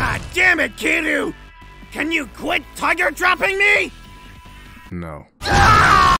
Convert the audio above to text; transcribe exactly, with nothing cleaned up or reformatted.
God damn it, Kiryu! Can you quit tiger dropping me? No.